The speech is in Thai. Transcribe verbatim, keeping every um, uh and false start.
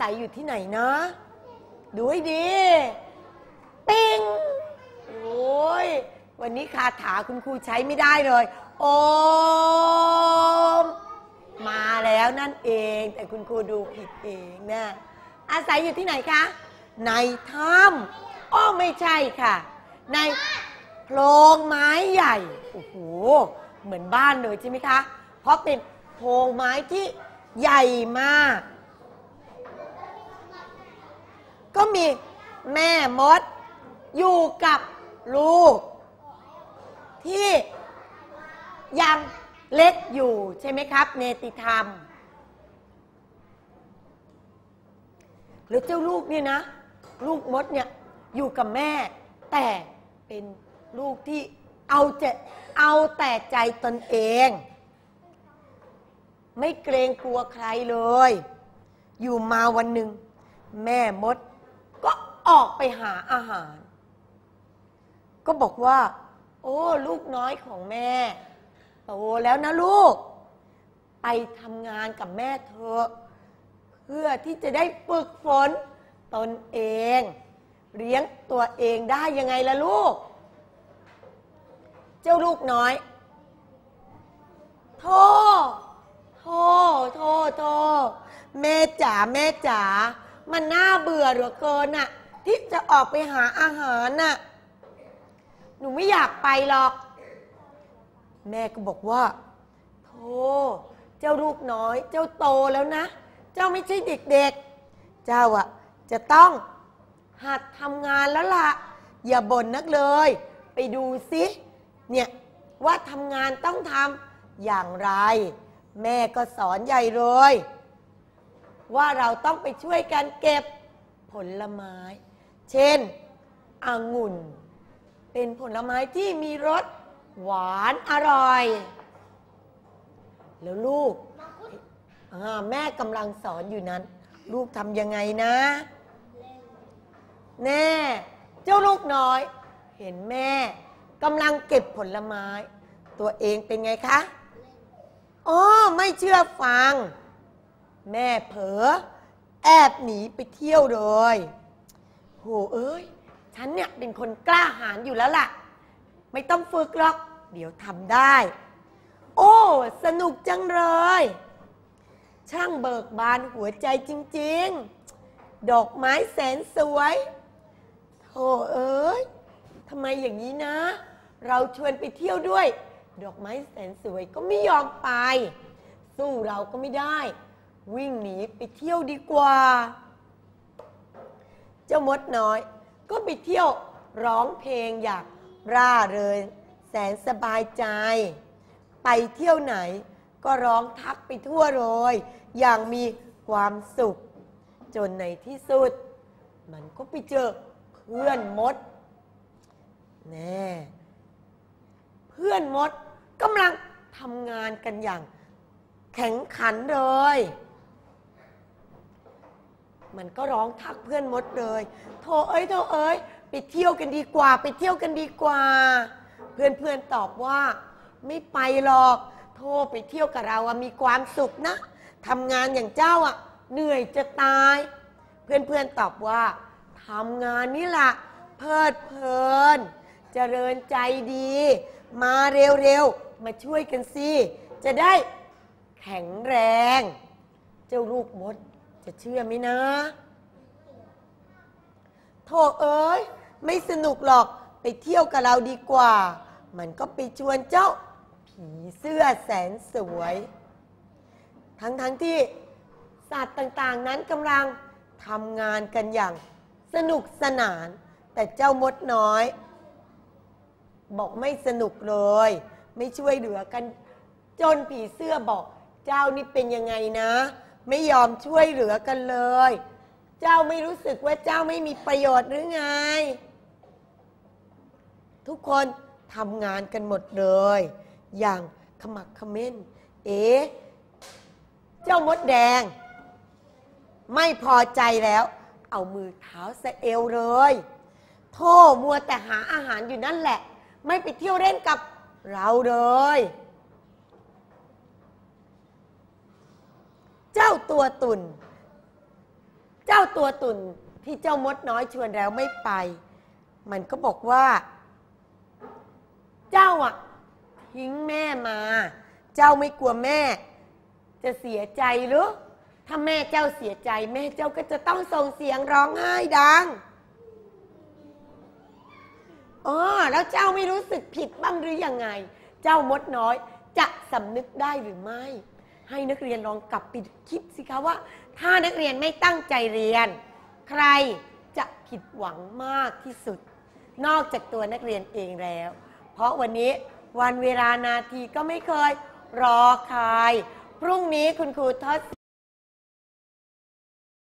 ศัยอยู่ที่ไหนนะดูให้ดีติงโอ้ยวันนี้คาถาคุณครูใช้ไม่ได้เลยโอมมาแล้วนั่นเองแต่คุณครูดูผิดเองนะอาศัยอยู่ที่ไหนคะในถ้ำอ้อไม่ใช่ค่ะในโพรงไม้ใหญ่โอ้โหเหมือนบ้านเลยใช่ไหมคะเพราะเป็นโพรงไม้ที่ใหญ่มากก็มีแม่มดอยู่กับลูกที่ยังเล็กอยู่ใช่ไหมครับเนติธรรมหรือเจ้าลูกเนี่ยนะลูกมดเนี่ยอยู่กับแม่แต่เป็นลูกที่เอาจะเอาแต่ใจตนเองไม่เกรงกลัวใครเลยอยู่มาวันหนึ่งแม่มดก็ออกไปหาอาหารก็บอกว่าโอ้ลูกน้อยของแม่โตแล้วนะลูกไปทำงานกับแม่เธอเพื่อที่จะได้ฝึกฝนตนเองเลี้ยงตัวเองได้ยังไงล่ะลูกเจ้าลูกน้อยโธ่โธ่โธ่โธ่แม่จ๋าแม่จ๋ามันน่าเบื่อเหลือเกินน่ะที่จะออกไปหาอาหารน่ะหนูไม่อยากไปหรอกแม่ก็บอกว่าโธ่เจ้าลูกน้อยเจ้าโตแล้วนะเจ้าไม่ใช่เด็กๆเจ้าอ่ะจะต้องหัดทำงานแล้วล่ะอย่าบ่นนักเลยไปดูสิเนี่ยว่าทำงานต้องทำอย่างไรแม่ก็สอนใหญ่เลยว่าเราต้องไปช่วยกันเก็บผลไม้เช่นองุ่นเป็นผลไม้ที่มีรสหวานอร่อยแล้วลูกแม่กำลังสอนอยู่นั้นลูกทำยังไงนะแน่เจ้าลูกน้อยเห็นแม่กำลังเก็บผลไม้ตัวเองเป็นไงคะอ๋อไม่เชื่อฟังแม่เผลอแอบหนีไปเที่ยวเลยโหเอ้ยฉันเนี่ยเป็นคนกล้าหาญอยู่แล้วล่ะไม่ต้องฝึกหรอกเดี๋ยวทำได้โอ้สนุกจังเลยช่างเบิกบานหัวใจจริงๆดอกไม้แสนสวยโธ่เอ้ยทำไมอย่างนี้นะเราชวนไปเที่ยวด้วยดอกไม้แสนสวยก็ไม่ยอมไปสู้เราก็ไม่ได้วิ่งหนีไปเที่ยวดีกว่าเจ้ามดน้อยก็ไปเที่ยวร้องเพลงอย่างร่าเริงแสนสบายใจไปเที่ยวไหนก็ร้องทักไปทั่วเลยอย่างมีความสุขจนในที่สุดมันก็ไปเจอเพื่อนมดแน่เพื่อนมดกำลังทำงานกันอย่างแข็งขันเลยมันก็ร้องทักเพื่อนมดเลยโธ่เอ้ยโธ่เอ้ยไปเที่ยวกันดีกว่าไปเที่ยวกันดีกว่าเพื่อนเพื่อนตอบว่าไม่ไปหรอกโธ่ไปเที่ยวกับเราอะมีความสุขนะทำงานอย่างเจ้าอะเหนื่อยจะตายเพื่อนเพื่อนตอบว่าทำงานนี่แหละเพลิดเพลินเจริญใจดีมาเร็วๆมาช่วยกันสิจะได้แข็งแรงเจ้าลูกมดจะเชื่อไหมนะโธ่เอ้ยไม่สนุกหรอกไปเที่ยวกับเราดีกว่ามันก็ไปชวนเจ้าผีเสื้อแสนสวยทั้งๆ ท, ที่สัตว์ต่างๆนั้นกำลังทำงานกันอย่างสนุกสนานแต่เจ้ามดน้อยบอกไม่สนุกเลยไม่ช่วยเหลือกันจนผีเสื้อบอกเจ้านี่เป็นยังไงนะไม่ยอมช่วยเหลือกันเลยเจ้าไม่รู้สึกว่าเจ้าไม่มีประโยชน์หรือไงทุกคนทำงานกันหมดเลยอย่างขมักเขม้นเอ๊ะเจ้ามดแดงไม่พอใจแล้วเอามือเท้าสะเอวเลยโธ่มัวแต่หาอาหารอยู่นั่นแหละไม่ไปเที่ยวเล่นกับเราเลยเจ้าตัวตุ่นเจ้าตัวตุ่นที่เจ้ามดน้อยชวนแล้วไม่ไปมันก็บอกว่าเจ้าอะทิ้งแม่มาเจ้าไม่กลัวแม่จะเสียใจหรือถ้าแม่เจ้าเสียใจแม่เจ้าก็จะต้องส่งเสียงร้องไห้ดังอ๋อแล้วเจ้าไม่รู้สึกผิดบ้างหรือยังไงเจ้ามดน้อยจะสำนึกได้หรือไม่ให้นักเรียนลองกลับไปคิดสิคะว่าถ้านักเรียนไม่ตั้งใจเรียนใครจะผิดหวังมากที่สุดนอกจากตัวนักเรียนเองแล้วเพราะวันนี้วันเวลานาทีก็ไม่เคยรอใครพรุ่งนี้คุณครูทศ